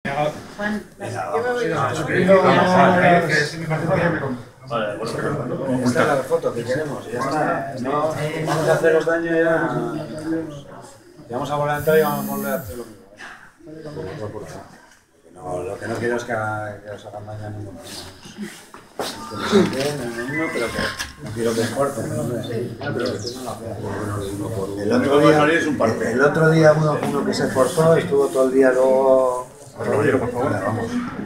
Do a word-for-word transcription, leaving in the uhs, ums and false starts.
Juan, Venga, yo me voy vamos. a Vale, bueno, esta es la foto que queremos, ya está. No vamos a haceros daño ya. Y vamos a volver a entrar y vamos a volver a hacer lo mismo. No, lo que no quiero es que, haga, que os hagan daño a ninguno. Pero que no quiero que corten, ¿no? El otro día, el otro día uno, uno que se esforzó, estuvo todo el día luego. Caballero, por favor. Vamos.